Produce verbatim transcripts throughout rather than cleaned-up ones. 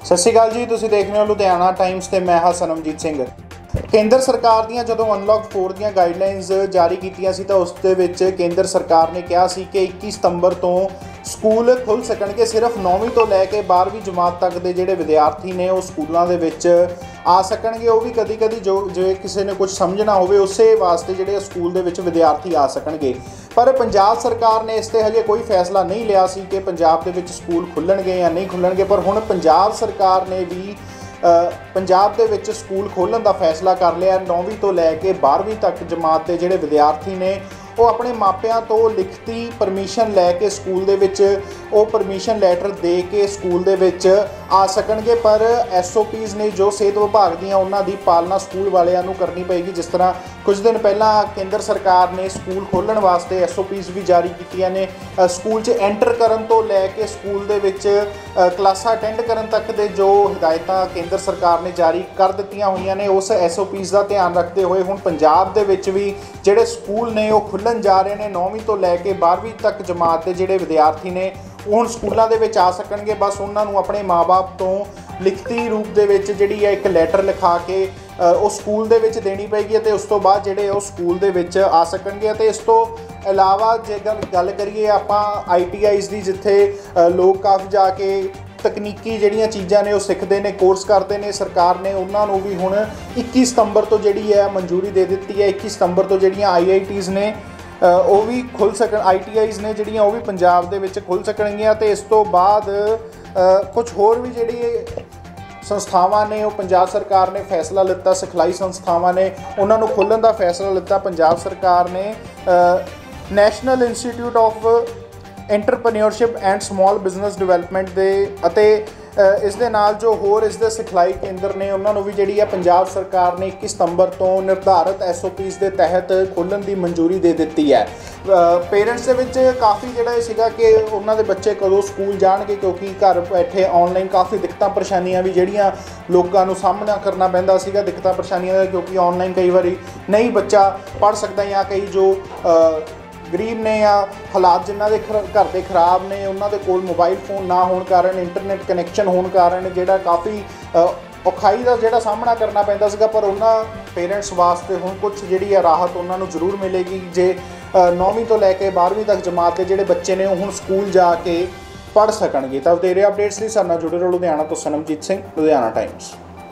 सत श्री अकाल जी, तुसीं देख रहे हो लुधियाना टाइम्स ते मैं हाँ सनमजीत सिंह। केंद्र सरकार ਦੀਆਂ ਜਦੋਂ अनलॉक फोर ਦੀਆਂ गाइडलाइनस जारी कीतियां सी ਤਾਂ ਉਸ ਦੇ ਵਿੱਚ केंद्र सरकार ने कहा ਸੀ कि इक्की ਸਤੰਬਰ ਤੋਂ ਸਕੂਲ ਖੁੱਲ੍ਹ ਸਕਣਗੇ। ਸਿਰਫ ਨੌਵੀਂ ਤੋਂ ਲੈ ਕੇ ਬਾਰ੍ਹਵੀਂ ਜਮਾਤ ਤੱਕ ਦੇ ਜਿਹੜੇ ਵਿਦਿਆਰਥੀ ਨੇ ਉਹ ਸਕੂਲਾਂ ਦੇ ਵਿੱਚ ਆ ਸਕਣਗੇ। ਉਹ ਵੀ ਕਦੀ ਕਦੀ ਜੋ ਜੇ ਕਿਸੇ ਨੇ ਕੁਝ ਸਮਝਣਾ ਹੋਵੇ ਉਸੇ ਵਾਸਤੇ ਜਿਹੜੇ ਸਕੂਲ ਦੇ ਵਿੱਚ ਵਿਦਿਆਰਥੀ ਆ ਸਕਣਗੇ। ਪਰ ਪੰਜਾਬ ਸਰਕਾਰ ਨੇ ਇਸ 'ਤੇ ਹਜੇ ਕੋਈ ਫੈਸਲਾ ਨਹੀਂ ਲਿਆ ਸੀ ਕਿ ਪੰਜਾਬ ਦੇ ਵਿੱਚ ਸਕੂਲ ਖੁੱਲ੍ਹਣਗੇ ਜਾਂ ਨਹੀਂ ਖੁੱਲ੍ਹਣਗੇ। ਪਰ ਹੁਣ ਪੰਜਾਬ ਸਰਕਾਰ ਨੇ ਵੀ ਪੰਜਾਬ ਦੇ ਵਿੱਚ ਸਕੂਲ ਖੋਲ੍ਹਣ ਦਾ ਫੈਸਲਾ ਕਰ ਲਿਆ। ਨੌਵੀਂ ਤੋਂ ਲੈ ਕੇ ਬਾਰ੍ਹਵੀਂ ਤੱਕ ਜਮਾਤ ਦੇ ਜਿਹੜੇ ਵਿਦਿਆਰਥੀ ਨੇ ਉਹ ਆਪਣੇ ਮਾਪਿਆਂ ਤੋਂ ਲਿਖਤੀ ਪਰਮਿਸ਼ਨ ਲੈ ਕੇ ਸਕੂਲ ਦੇ ਵਿੱਚ ਉਹ ਪਰਮਿਸ਼ਨ ਲੈਟਰ ਦੇ ਕੇ ਸਕੂਲ ਦੇ ਵਿੱਚ ਆ ਸਕਣਗੇ। ਪਰ ਐਸ ਓ ਪੀਜ਼ ਨੇ ਜੋ ਸਿਹਤ ਵਿਭਾਗ ਦੀਆਂ ਉਹਨਾਂ ਦੀ ਪਾਲਣਾ ਸਕੂਲ ਵਾਲਿਆਂ ਨੂੰ ਕਰਨੀ ਪਏਗੀ। ਜਿਸ ਤਰ੍ਹਾਂ ਕੁਝ ਦਿਨ ਪਹਿਲਾਂ ਕੇਂਦਰ ਸਰਕਾਰ ਨੇ ਸਕੂਲ ਖੋਲ੍ਹਣ ਵਾਸਤੇ ਐਸ ਓ ਪੀਜ਼ ਵੀ ਜਾਰੀ ਕੀਤੀਆਂ ਨੇ। ਸਕੂਲ 'ਚ ਐਂਟਰ ਕਰਨ ਤੋਂ ਲੈ ਕੇ ਸਕੂਲ ਦੇ ਵਿੱਚ ਕਲਾਸਾਂ ਅਟੈਂਡ ਕਰਨ ਤੱਕ ਦੇ ਜੋ ਹਦਾਇਤਾਂ ਕੇਂਦਰ ਸਰਕਾਰ ਨੇ ਜਾਰੀ ਕਰ ਦਿੱਤੀਆਂ ਹੋਈਆਂ ਨੇ, ਉਸ ਐਸ ਓ ਪੀਜ਼ ਦਾ ਧਿਆਨ ਰੱਖਦੇ ਹੋਏ ਹੁਣ ਪੰਜਾਬ ਦੇ ਵਿੱਚ ਵੀ ਜਿਹੜੇ ਸਕੂਲ ਨੇ ਉਹ ਖੁੱਲ੍ਹਣ ਜਾ ਰਹੇ ਨੇ। ਨੌਵੀਂ ਤੋਂ ਲੈ ਕੇ ਬਾਰ੍ਹਵੀਂ ਤੱਕ ਜਮਾਤ ਦੇ ਜਿਹੜੇ ਵਿਦਿਆਰਥੀ ਨੇ ਉਹ ਹੁਣ ਸਕੂਲਾਂ ਦੇ ਵਿੱਚ ਆ ਸਕਣਗੇ। ਬਸ ਉਹਨਾਂ ਨੂੰ ਆਪਣੇ ਮਾਂ-ਬਾਪ ਤੋਂ ਲਿਖਤੀ ਰੂਪ ਦੇ ਵਿੱਚ ਜਿਹੜੀ ਹੈ ਇੱਕ ਲੈਟਰ ਲਿਖਾ ਕੇ ਉਹ ਸਕੂਲ ਦੇ ਵਿੱਚ ਦੇਣੀ ਪਏਗੀ ਅਤੇ ਉਸ ਤੋਂ ਬਾਅਦ ਜਿਹੜੇ ਉਹ ਸਕੂਲ ਦੇ ਵਿੱਚ ਆ ਸਕਣਗੇ। ਅਤੇ ਇਸ ਤੋਂ ਇਲਾਵਾ ਜੇ ਗੱਲ ਗੱਲ ਕਰੀਏ ਆਪਾਂ ਆਈ ਟੀ ਆਈਜ਼ ਦੀ, ਜਿੱਥੇ ਲੋਕ ਕਾਫੀ ਜਾ ਕੇ ਤਕਨੀਕੀ ਜਿਹੜੀਆਂ ਚੀਜ਼ਾਂ ਨੇ ਉਹ ਸਿੱਖਦੇ ਨੇ, ਕੋਰਸ ਕਰਦੇ ਨੇ, ਸਰਕਾਰ ਨੇ ਉਹਨਾਂ ਨੂੰ ਵੀ ਹੁਣ ਇੱਕੀ ਸਤੰਬਰ ਤੋਂ ਜਿਹੜੀ ਹੈ ਮਨਜ਼ੂਰੀ ਦੇ ਦਿੱਤੀ ਹੈ। ਇੱਕੀ ਸਤੰਬਰ ਤੋਂ ਜਿਹੜੀਆਂ ਆਈ ਆਈ ਟੀਜ਼ ਨੇ ਉਹ ਵੀ ਖੁੱਲ੍ਹ ਸਕਣ, ਆਈ ਟੀ ਆਈਜ਼ ਨੇ ਜਿਹੜੀਆਂ ਉਹ ਵੀ ਪੰਜਾਬ ਦੇ ਵਿੱਚ ਖੁੱਲ੍ਹ ਸਕਣਗੀਆਂ। ਅਤੇ ਇਸ ਤੋਂ ਬਾਅਦ ਕੁਝ ਹੋਰ ਵੀ ਜਿਹੜੀ ਸੰਸਥਾਵਾਂ ਨੇ ਉਹ ਪੰਜਾਬ ਸਰਕਾਰ ਨੇ ਫੈਸਲਾ ਲਿੱਤਾ। ਸਿਖਲਾਈ ਸੰਸਥਾਵਾਂ ਨੇ ਉਹਨਾਂ ਨੂੰ ਖੋਲ੍ਹਣ ਦਾ ਫੈਸਲਾ ਲਿੱਤਾ ਪੰਜਾਬ ਸਰਕਾਰ ਨੇ। National institute of entrepreneurship and small business development ਦੇ ਅਤੇ ਇਸ ਦੇ ਨਾਲ ਜੋ ਹੋਰ ਇਸ ਦੇ ਸਿਖਲਾਈ ਕੇਂਦਰ ਨੇ ਉਹਨਾਂ ਨੂੰ ਵੀ ਜਿਹੜੀ ਹੈ ਪੰਜਾਬ ਸਰਕਾਰ ਨੇ ਇੱਕੀ ਸਤੰਬਰ ਤੋਂ ਨਿਰਧਾਰਿਤ ਐਸ ਓ ਪੀਜ਼ ਦੇ ਤਹਿਤ ਖੋਲ੍ਹਣ ਦੀ ਮਨਜ਼ੂਰੀ ਦੇ ਦਿੱਤੀ ਹੈ। ਪੇਰੈਂਟਸ ਦੇ ਵਿੱਚ ਕਾਫੀ ਜਿਹੜਾ ਇਹ ਸੀਗਾ ਕਿ ਉਹਨਾਂ ਦੇ ਬੱਚੇ ਕਦੋਂ ਸਕੂਲ ਜਾਣਗੇ, ਕਿਉਂਕਿ ਘਰ ਬੈਠੇ ਔਨਲਾਈਨ ਕਾਫੀ ਦਿੱਕਤਾਂ ਪਰੇਸ਼ਾਨੀਆਂ ਵੀ ਜਿਹੜੀਆਂ ਲੋਕਾਂ ਨੂੰ ਸਾਹਮਣਾ ਕਰਨਾ ਪੈਂਦਾ ਸੀਗਾ, ਦਿੱਕਤਾਂ ਪਰੇਸ਼ਾਨੀਆਂ ਦਾ, ਕਿਉਂਕਿ ਔਨਲਾਈਨ ਕਈ ਵਾਰੀ ਨਹੀਂ ਬੱਚਾ ਪੜ੍ਹ ਸਕਦਾ ਜਾਂ ਕਈ ਜੋ ਗਰੀਬ ਨੇ ਜਾਂ ਹਾਲਾਤ ਜਿਨ੍ਹਾਂ ਦੇ ਘਰ ਦੇ ਖਰਾਬ ਨੇ ਉਹਨਾਂ ਦੇ ਕੋਲ ਮੋਬਾਈਲ ਫੋਨ ਨਾ ਹੋਣ ਕਾਰਨ, ਇੰਟਰਨੈਟ ਕਨੈਕਸ਼ਨ ਹੋਣ ਕਾਰਨ ਜਿਹੜਾ ਕਾਫੀ ਔਖਾਈ ਦਾ ਜਿਹੜਾ ਸਾਹਮਣਾ ਕਰਨਾ ਪੈਂਦਾ ਸੀਗਾ। ਪਰ ਉਹਨਾਂ ਪੇਰੈਂਟਸ ਵਾਸਤੇ ਹੁਣ ਕੁਝ ਜਿਹੜੀ ਹੈ ਰਾਹਤ ਉਹਨਾਂ ਨੂੰ ਜ਼ਰੂਰ ਮਿਲੇਗੀ ਜੇ ਨੌਵੀਂ ਤੋਂ ਲੈ ਕੇ ਬਾਰ੍ਹਵੀਂ ਤੱਕ ਜਮਾਤ ਦੇ ਜਿਹੜੇ ਬੱਚੇ ਨੇ ਉਹ ਹੁਣ ਸਕੂਲ ਜਾ ਕੇ ਪੜ੍ਹ ਸਕਣਗੇ। ਤਾਂ ਵਧੇਰੇ ਅਪਡੇਟਸ ਲਈ ਸਾਡੇ ਨਾਲ ਜੁੜੇ ਰਹੋ। ਲੁਧਿਆਣਾ ਤੋਂ ਸਨਮਜੀਤ ਸਿੰਘ, ਲੁਧਿਆਣਾ ਟਾਈਮਸ।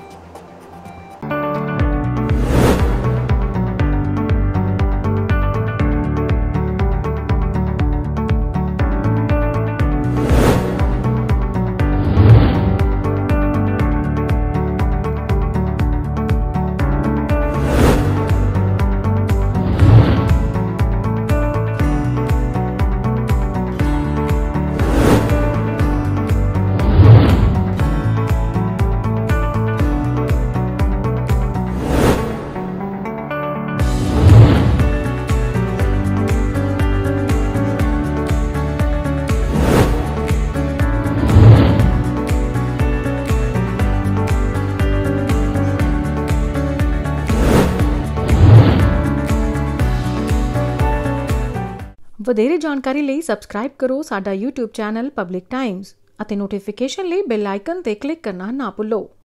ਵਧੇਰੇ ਜਾਣਕਾਰੀ ਲਈ ਸਬਸਕ੍ਰਾਈਬ ਕਰੋ ਸਾਡਾ YouTube ਚੈਨਲ ਪਬਲਿਕ ਟਾਈਮਜ਼ ਅਤੇ ਨੋਟੀਫਿਕੇਸ਼ਨ ਲਈ ਬੈਲ ਆਈਕਨ ਤੇ ਕਲਿੱਕ ਕਰਨਾ ਨਾ ਭੁੱਲੋ।